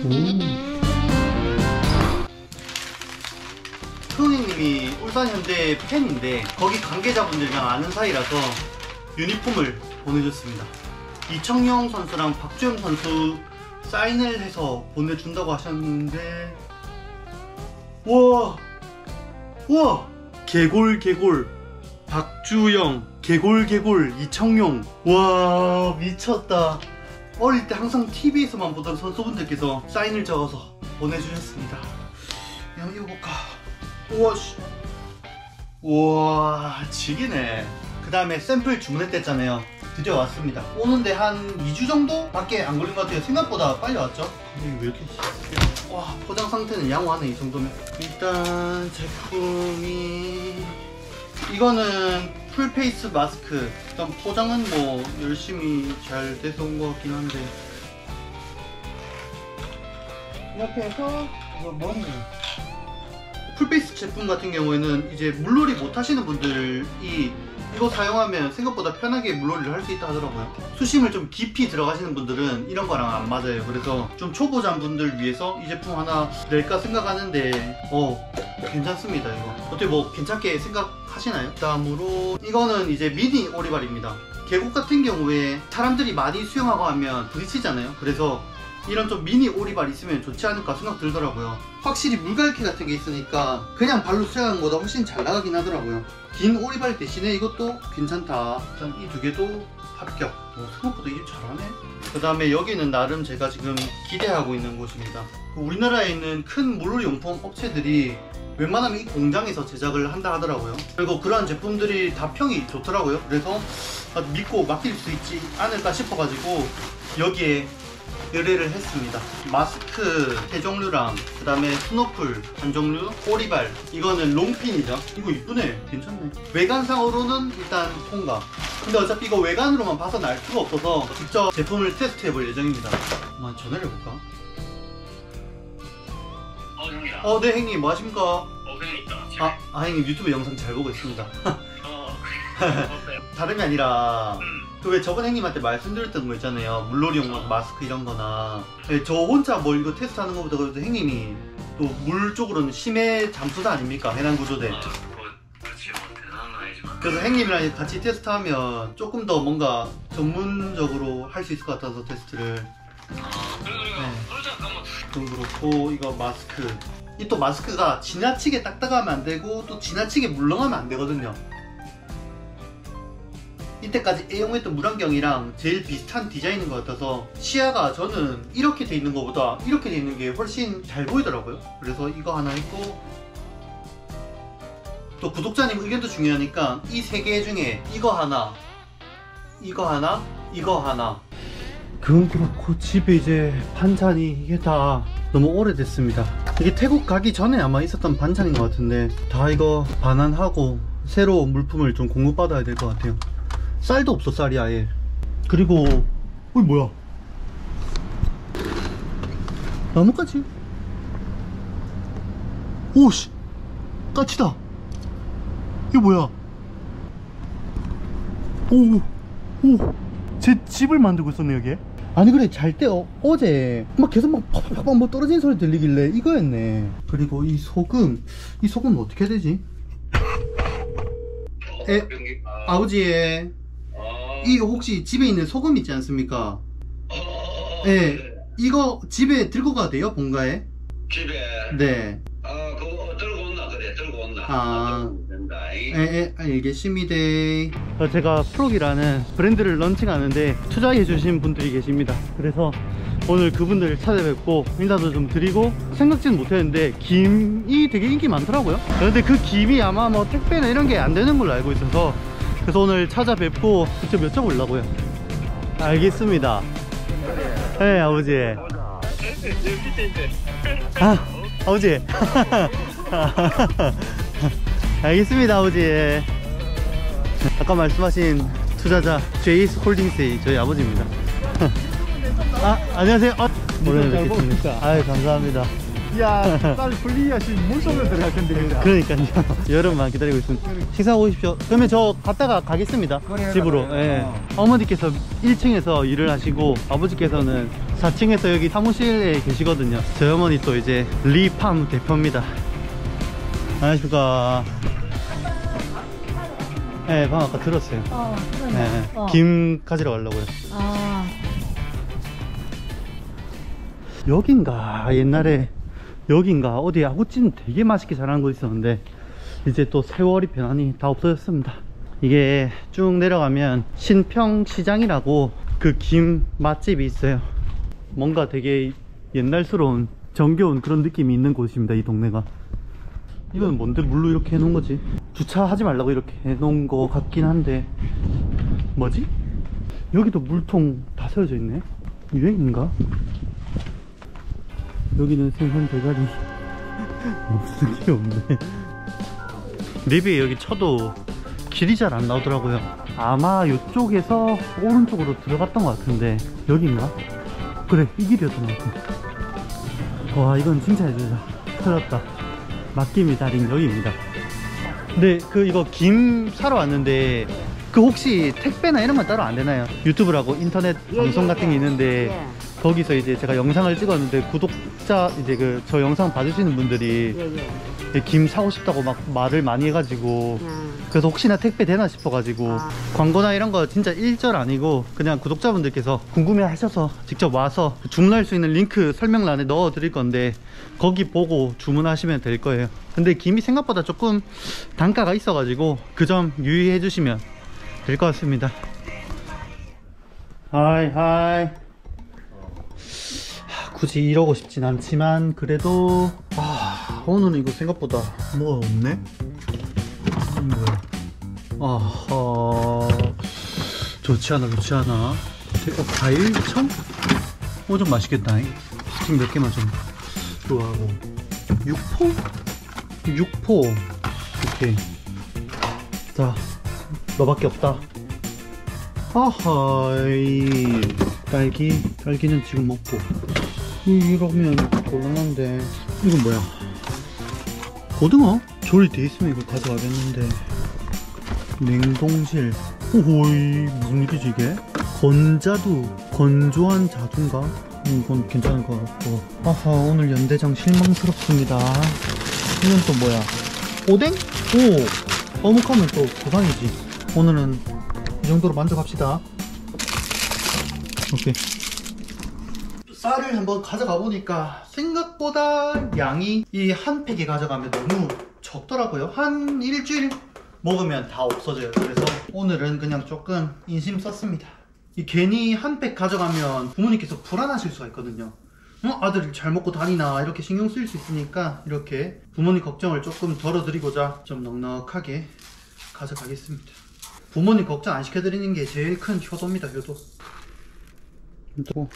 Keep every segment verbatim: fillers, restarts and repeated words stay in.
형님이 울산현대 팬인데 거기 관계자분들이랑 아는 사이라서 유니폼을 보내줬습니다. 이청용 선수랑 박주영 선수 사인을 해서 보내준다고 하셨는데, 우와 우와, 개골 개골 박주영, 개골 개골 이청용, 와 미쳤다. 어릴 때 항상 티비에서만 보던 선수분들께서 사인을 적어서 보내주셨습니다. 한번 읽어볼까. 우와 씨. 우와 지기네. 그 다음에 샘플 주문했댔잖아요. 드디어 왔습니다. 오는데 한 이 주 정도 밖에 안 걸린 것 같아요. 생각보다 빨리 왔죠. 근데 왜 이렇게 와, 포장 상태는 양호하네. 이 정도면. 일단 제품이 이거는 풀페이스 마스크. 일단 포장은 뭐 열심히 잘 돼서 온 것 같긴 한데, 이렇게 해서 이거 뭐니? 풀페이스 제품 같은 경우에는 이제 물놀이 못 하시는 분들이 이거 사용하면 생각보다 편하게 물놀이를 할 수 있다 하더라고요. 수심을 좀 깊이 들어가시는 분들은 이런 거랑 안 맞아요. 그래서 좀 초보자 분들 위해서 이 제품 하나 낼까 생각하는데 어 괜찮습니다. 이거 어떻게 뭐 괜찮게 생각하시나요? 다음으로 이거는 이제 미니 오리발입니다. 계곡 같은 경우에 사람들이 많이 수영하고 하면 부딪히잖아요. 그래서 이런 좀 미니 오리발 있으면 좋지 않을까 생각 들더라고요. 확실히 물갈퀴 같은 게 있으니까 그냥 발로 수영하는 것보다 훨씬 잘 나가긴 하더라고요. 긴 오리발 대신에 이것도 괜찮다. 일단 이 두 개도 합격. 오, 생각보다 이게 잘하네. 그 다음에 여기는 나름 제가 지금 기대하고 있는 곳입니다. 우리나라에 있는 큰 물놀이 용품 업체들이 웬만하면 이 공장에서 제작을 한다 하더라고요. 그리고 그러한 제품들이 다 평이 좋더라고요. 그래서 믿고 맡길 수 있지 않을까 싶어가지고 여기에 의뢰를 했습니다. 마스크 세 종류랑 그 다음에 스노플 한 종류, 오리발, 이거는 롱핀이죠. 이거 이쁘네. 괜찮네. 외관상으로는 일단 통과. 근데 어차피 이거 외관으로만 봐서 알 수가 없어서 직접 제품을 테스트 해볼 예정입니다. 한번 전화를 해볼까? 어 형이야. 어, 네 형님 뭐 하십니까? 어 그러니까. 아, 아 형님 유튜브 영상 잘 보고 있습니다. 어. 다름이 아니라 음. 그 왜 저번 형님한테 말씀드렸던 거 있잖아요. 물놀이용 마스크 이런 거나. 네, 저 혼자 뭐 이거 테스트하는 것보다 그래도 형님이 또 물 쪽으로는 심해 잠수사 아닙니까? 해난 구조대. 아, 뭐 그렇지 뭐 대단한 건 아니지만. 그래서 형님이랑 같이 테스트하면 조금 더 뭔가 전문적으로 할 수 있을 것 같아서 테스트를. 아 그래 그래. 네. 그러자 잠깐만. 좀 그렇고 이거 마스크. 이 또 마스크가 지나치게 딱딱하면 안 되고 또 지나치게 물렁하면 안 되거든요. 이때까지 애용했던 물안경이랑 제일 비슷한 디자인인 것 같아서 시야가 저는 이렇게 돼 있는 것보다 이렇게 돼 있는 게 훨씬 잘 보이더라고요. 그래서 이거 하나 있고, 또 구독자님 의견도 중요하니까 이 세 개 중에 이거 하나, 이거 하나, 이거 하나. 그건 그렇고 집에 이제 반찬이 이게 다 너무 오래됐습니다. 이게 태국 가기 전에 아마 있었던 반찬인 것 같은데 다 이거 반환하고 새로 물품을 좀 공급받아야 될 것 같아요. 쌀도 없어. 쌀이 아예. 그리고 어이 뭐야, 나뭇가지? 오씨 까치다. 이거 뭐야? 오오 제 집을 만들고 있었네 여기에. 아니 그래 잘 때 어, 어제 막 계속 막 팍팍팍 뭐 떨어지는 소리 들리길래 이거였네. 그리고 이 소금, 이 소금은 어떻게 해야 되지? 에, 아버지의 이 혹시 집에 있는 소금 있지 않습니까? 어. 네. 이거 집에 들고 가도 돼요? 본가에? 집에. 네. 아 그거 들고 온나 그래. 들고 온나. 아. 된다. 예, 알겠습니다. 제가 프록이라는 브랜드를 런칭하는데 투자해주신 분들이 계십니다. 그래서 오늘 그분들 찾아뵙고 인사도 좀 드리고, 생각지는 못했는데 김이 되게 인기 많더라고요. 그런데 그 김이 아마 뭐 택배나 이런 게 안 되는 걸로 알고 있어서 그래서 오늘 찾아뵙고 직접 여쭤보려고요. 알겠습니다. 네 아버지. 아 아버지. 알겠습니다 아버지. 아까 말씀하신 투자자 제이스 홀딩스의 저희 아버지입니다. 아 안녕하세요. 아, 오늘 뵙겠습니다. 아유 감사합니다. 야, 딸 분리야 지금 물속으로 들어갈 건데 그죠? 그러니까요. 여름만 기다리고 있습니다. 식사하고 오십시오. 그러면 저 갔다가 가겠습니다. 그래, 집으로. 그래. 예. 어. 어머니께서 일 층에서 일을 하시고 아버지께서는 사 층에서 여기 사무실에 계시거든요. 저희 어머니 또 이제 리팜 대표입니다. 안녕하십니까. 네, 방 아까 들었어요. 어, 네, 어. 김 가지러 가려고요. 아, 여긴가 옛날에 여긴가 어디 아구찜 되게 맛있게 잘하는 곳 있었는데 이제 또 세월이 변하니 다 없어졌습니다. 이게 쭉 내려가면 신평시장이라고 그 김 맛집이 있어요. 뭔가 되게 옛날스러운 정겨운 그런 느낌이 있는 곳입니다. 이 동네가. 이건 뭔데 물로 이렇게 해놓은 거지? 주차하지 말라고 이렇게 해놓은 거 같긴 한데 뭐지? 여기도 물통 다 세워져 있네. 유행인가? 여기는 생선 대가리 없는 게 없네. 맵에 여기 쳐도 길이 잘 안 나오더라고요. 아마 이쪽에서 오른쪽으로 들어갔던 것 같은데 여긴가? 그래, 이 길이었던 것 같아. 와, 이건 칭찬해주자. 틀렸다. 맡김이 달인 여기입니다. 근데 그 이거 김 사러 왔는데 그 혹시 택배나 이런 건 따로 안 되나요? 유튜브라고 인터넷 예, 방송 예, 같은 게 예. 있는데 예. 거기서 이제 제가 영상을 찍었는데 구독자 이제 그 저 영상 봐주시는 분들이 예, 예. 김 사고 싶다고 막 말을 많이 해가지고 음. 그래서 혹시나 택배 되나 싶어가지고 아. 광고나 이런 거 진짜 일절 아니고 그냥 구독자분들께서 궁금해 하셔서 직접 와서 주문할 수 있는 링크 설명란에 넣어 드릴 건데 거기 보고 주문하시면 될 거예요. 근데 김이 생각보다 조금 단가가 있어가지고 그 점 유의해 주시면 될 것 같습니다. 하이 하이. 굳이 이러고 싶진 않지만 그래도 아, 오늘은 이거 생각보다 뭐가 없네? 뭐야? 아하, 좋지 않아 좋지 않아. 어, 과일청? 어, 좀 맛있겠다. 스틱 몇 개만 좀 좋아하고. 육포? 육포. 오케이. 자, 너밖에 없다. 아하이. 딸기? 딸기는 지금 먹고. 이러면 곤란한데. 이건 뭐야? 고등어? 조리돼 있으면 이거 가져가겠는데. 냉동실. 오호이, 무슨 일이지 이게? 건자두, 건조한 자두인가? 음, 이건 괜찮을 것 같고. 아하, 오늘 연대장 실망스럽습니다. 이건 또 뭐야? 오뎅? 오! 어묵하면 또 보상이지. 오늘은 이 정도로 만족합시다. 오케이. 쌀을 한번 가져가 보니까 생각보다 양이 이 한 팩에 가져가면 너무 적더라고요. 한 일주일 먹으면 다 없어져요. 그래서 오늘은 그냥 조금 인심 썼습니다. 이 괜히 한 팩 가져가면 부모님께서 불안하실 수가 있거든요. 어? 아들이 잘 먹고 다니나 이렇게 신경 쓰일 수 있으니까 이렇게 부모님 걱정을 조금 덜어드리고자 좀 넉넉하게 가져가겠습니다. 부모님 걱정 안 시켜드리는 게 제일 큰 효도입니다. 효도. 또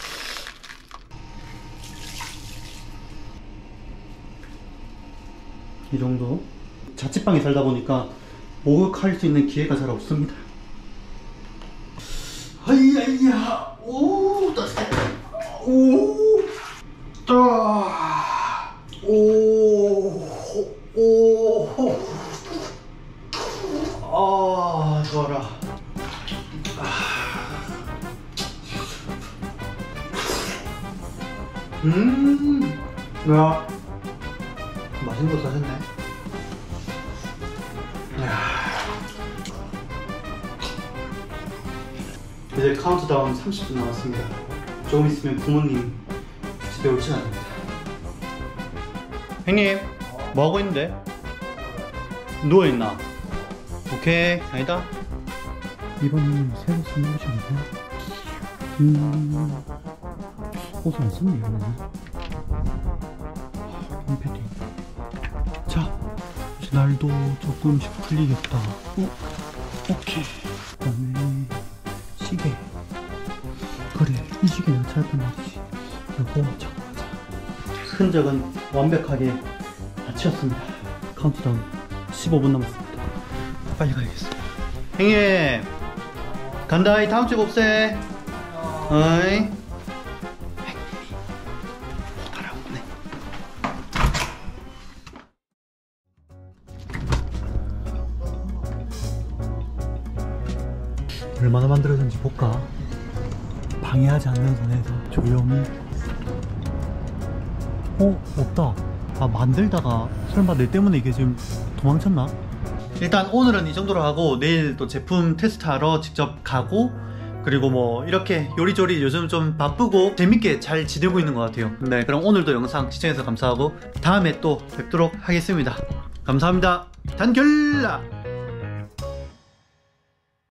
이 정도. 자취방에 살다 보니까 목욕할 수 있는 기회가 잘 없습니다. 하이야이야. 오, 따뜻해. 오, 따. 오, 오, 아, 좋아라. 음, 야, 맛있는 거 사셨네. 야. 이제 카운트다운 삼십 분 남았습니다. 조금 있으면 부모님 집에 올 시간입니다. 형님, 뭐 하고 있는데? 누워 있나? 오케이, 아니다. 이번엔 새로 쓰는 것인가? 음, 옷을 안 썼네 이번에는. 빈패딩. 자, 이제 날도 조금씩 풀리겠다. 어? 오케이. 그 다음에 시계. 그래, 이 시계는 찾았단 말이지. 요거 적어가자. 흔적은 완벽하게 마치었습니다. 카운트다운 십오 분 남았습니다. 빨리 가야겠어. 형님, 간다. 이 다음 주에 봅세. 어이. 못 알아보네. 얼마나 만들어졌는지 볼까? 방해하지 않는 선에서 조용히. 어? 없다. 아, 만들다가 설마 내 때문에 이게 지금 도망쳤나? 일단 오늘은 이 정도로 하고 내일 또 제품 테스트하러 직접 가고, 그리고 뭐 이렇게 요리조리 요즘 좀 바쁘고 재밌게 잘 지내고 있는 것 같아요. 네, 그럼 오늘도 영상 시청해서 감사하고 다음에 또 뵙도록 하겠습니다. 감사합니다. 단결!